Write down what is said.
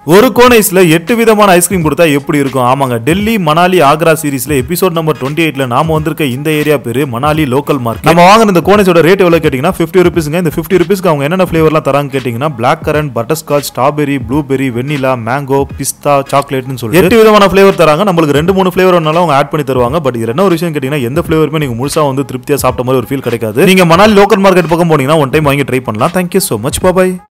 ஒரு கோன் ஐஸ்ல 8 விதமான ஐஸ்கிரீம் கொடுத்தா எப்படி இருக்கும்? ஆமாங்க, டெல்லி மணாலி ஆக்ரா சீரிஸ்ல எபிசோட் நம்பர் 28ல நாம வந்திருக்க இந்த ஏரியா பேரு மணாலி லோக்கல் மார்க்கெட். நம்ம வாங்குற இந்த கோன் ஐஸோட ரேட் எவ்வளவு கேட்டீங்கன்னா 50 ரூபீஸ்ங்க. இந்த 50 ரூபீஸ்க்கு அவங்க என்னென்ன ஃபிளேவர்லாம் தராங்க கேட்டீங்கன்னா black currant, butter scotch, strawberry, blueberry, vanilla, mango, பிஸ்தா, சாக்லேட்னு சொல்லி 8 விதமான ஃபிளேவர் தராங்க. நம்மளுக்கு 2-3 ஃபிளேவர் வேணாலும் அவங்க ஆட் பண்ணி தருவாங்க. பட் இது என்ன ஒரு விஷயம் கேட்டீங்கன்னா எந்த ஃபிளேவருமே நீங்க முழுசா வந்து திருப்தியா சாப்பிட்ட மாதிரி ஒரு ஃபீல் கிடைக்காது. நீங்க மணாலி லோக்கல் மார்க்கெட் பக்கம் போனீங்கன்னா ஒன் டைம் வாங்கி ட்ரை பண்ணலாம். Thank you so much. Bye bye.